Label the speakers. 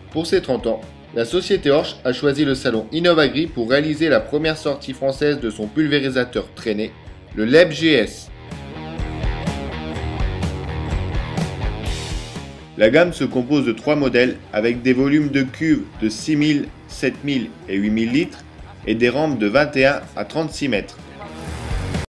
Speaker 1: Pour ses 30 ans, la société Horsch a choisi le salon Innovagri pour réaliser la première sortie française de son pulvérisateur traîné, le LEB GS. La gamme se compose de 3 modèles avec des volumes de cuves de 6000, 7000 et 8000 litres et des rampes de 21 à 36 mètres.